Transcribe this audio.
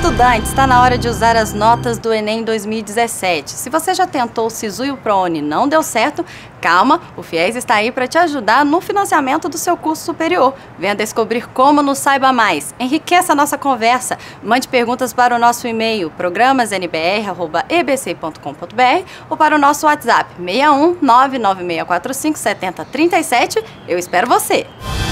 Estudante, está na hora de usar as notas do Enem 2017. Se você já tentou o Sisu e o ProUni e não deu certo, calma, o FIES está aí para te ajudar no financiamento do seu curso superior. Venha descobrir como no Saiba Mais. Enriqueça a nossa conversa. Mande perguntas para o nosso e-mail programasnbr@ebc.com.br ou para o nosso WhatsApp 61 99645 7037. Eu espero você!